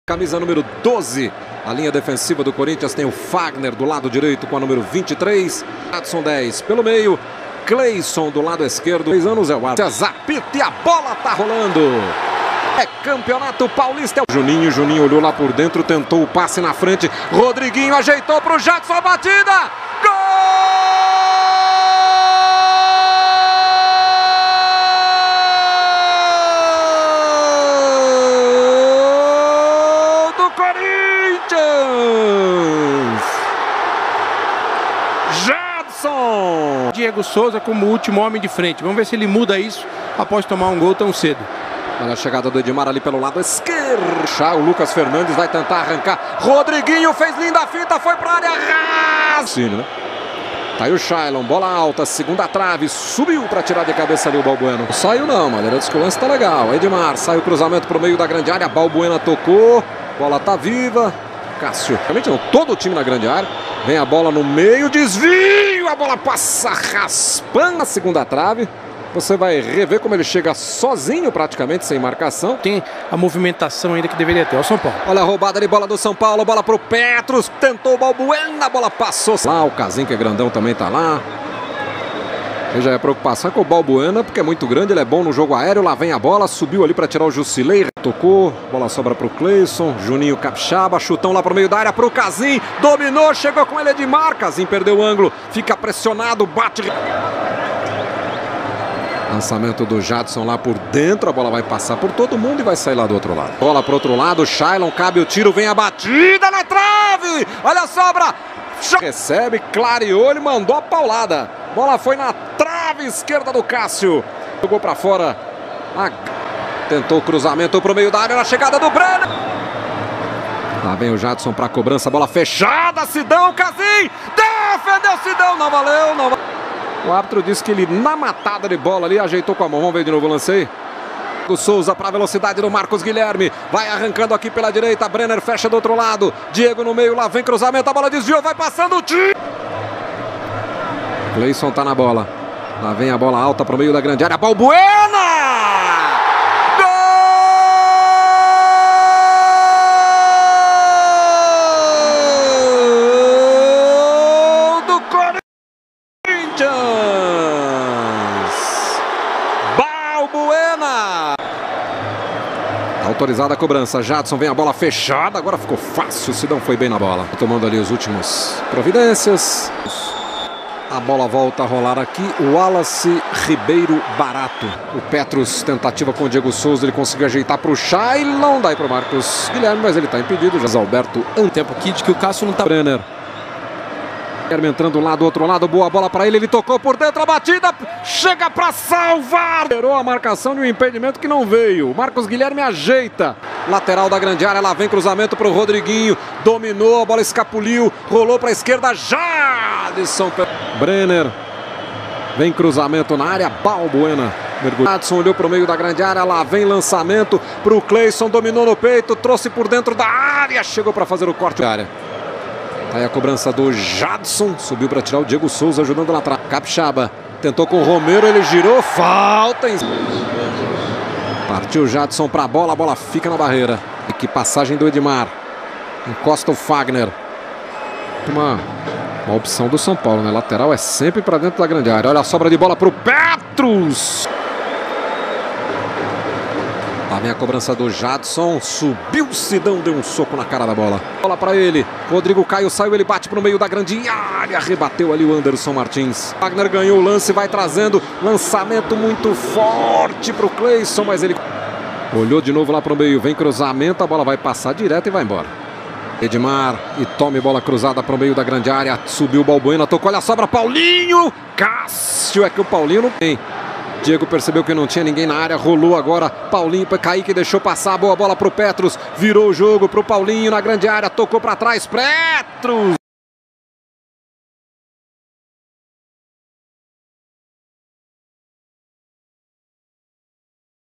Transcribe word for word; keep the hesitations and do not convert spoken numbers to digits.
Camisa número doze, a linha defensiva do Corinthians tem o Fagner do lado direito com a número vinte e três, Adson dez pelo meio, Cleison do lado esquerdo, três anos é o árbitro, apita e a bola tá rolando. É Campeonato Paulista. Juninho, Juninho olhou lá por dentro, tentou o passe na frente, Rodriguinho ajeitou pro Jadson, a batida, gol! Jadson! Diego Souza como último homem de frente. Vamos ver se ele muda isso após tomar um gol tão cedo. Olha a chegada do Edmar ali pelo lado esquerdo. O Lucas Fernandes vai tentar arrancar. Rodriguinho fez linda fita, foi para a área. Sim, né? Tá aí o Shailon, bola alta, segunda trave, subiu para tirar de cabeça ali o Balbuena. Saiu não, maneira de lance tá legal. Edmar, sai o cruzamento para o meio da grande área, Balbuena tocou, bola tá viva. Cássio, realmente não, todo o time na grande área. Vem a bola no meio, desvio, a bola passa raspando a segunda trave. Você vai rever como ele chega sozinho praticamente, sem marcação. Tem a movimentação ainda que deveria ter, o São Paulo. Olha a roubada de bola do São Paulo, bola pro Petros, tentou o Balbuena, a bola passou. Lá o Casim, que é grandão, também tá lá. Veja a preocupação com o Balbuena, porque é muito grande, ele é bom no jogo aéreo. Lá vem a bola, subiu ali para tirar o Jusilei. Tocou, bola sobra pro Cleison, Juninho Capixaba, chutão lá pro meio da área pro Casim. Dominou, chegou com ele Edmar. Casim perdeu o ângulo, fica pressionado, bate. Lançamento do Jadson lá por dentro, a bola vai passar por todo mundo e vai sair lá do outro lado. Bola pro outro lado, Shailon, cabe o tiro, vem a batida na trave. Olha a sobra. Recebe, clareou, ele mandou a paulada. Bola foi na trave esquerda do Cássio. Jogou para fora. Ah, tentou o cruzamento pro meio da área na chegada do Brenner. Lá vem o Jadson para cobrança, bola fechada, Sidão, Casim. Defendeu Sidão, não valeu, não valeu. O árbitro disse que ele na matada de bola ali ajeitou com a mão. Vamos ver de novo o lance aí. O Souza para a velocidade do Marcos Guilherme. Vai arrancando aqui pela direita. Brenner fecha do outro lado. Diego no meio. Lá vem cruzamento. A bola desviou. Vai passando o tiro. Cleison tá na bola. Lá vem a bola alta para o meio da grande área. Balbuena! Balbuena! Autorizada a cobrança, Jadson vem a bola fechada, agora ficou fácil, o Sidão foi bem na bola. Tomando ali os últimos providências. A bola volta a rolar aqui, o Wallace Ribeiro Barato. O Petros, tentativa com o Diego Souza, ele conseguiu ajeitar para o Shailon, daí para o Marcos Guilherme, mas ele está impedido. Já Alberto, um tempo aqui de que o Cássio não está... Brenner. Guilherme entrando lá do outro lado, boa bola para ele, ele tocou por dentro, a batida, chega para salvar. Esperou a marcação de um impedimento que não veio. Marcos Guilherme ajeita. Lateral da grande área, lá vem cruzamento para o Rodriguinho. Dominou, a bola escapuliu, rolou para a esquerda, Jadson. Brenner. Vem cruzamento na área, Balbuena. Jadson olhou para o meio da grande área, lá vem lançamento para o Cleison, dominou no peito, trouxe por dentro da área, chegou para fazer o corte da área. Aí a cobrança do Jadson, subiu para tirar o Diego Souza, ajudando lá atrás. Capixaba tentou com o Romero, ele girou, falta. Em... Partiu o Jadson para a bola, a bola fica na barreira. E que passagem do Edmar. Encosta o Fagner. Uma, uma opção do São Paulo, né? Lateral é sempre para dentro da grande área. Olha a sobra de bola para o Petros. Lá vem a cobrança do Jadson, subiu o Sidão, deu um soco na cara da bola. Bola para ele, Rodrigo Caio saiu, ele bate para o meio da grande área, rebateu ali o Anderson Martins. Wagner ganhou o lance, vai trazendo, lançamento muito forte para o Cleison, mas ele olhou de novo lá para o meio, vem cruzamento, a bola vai passar direto e vai embora. Edmar, e tome bola cruzada para o meio da grande área, subiu o Balbuena, tocou, olha a sobra, Paulinho, Cássio, é que o Paulinho não tem. Diego percebeu que não tinha ninguém na área, rolou agora, Paulinho, Kaique deixou passar, boa bola pro Petros, virou o jogo pro Paulinho na grande área, tocou para trás, Petros!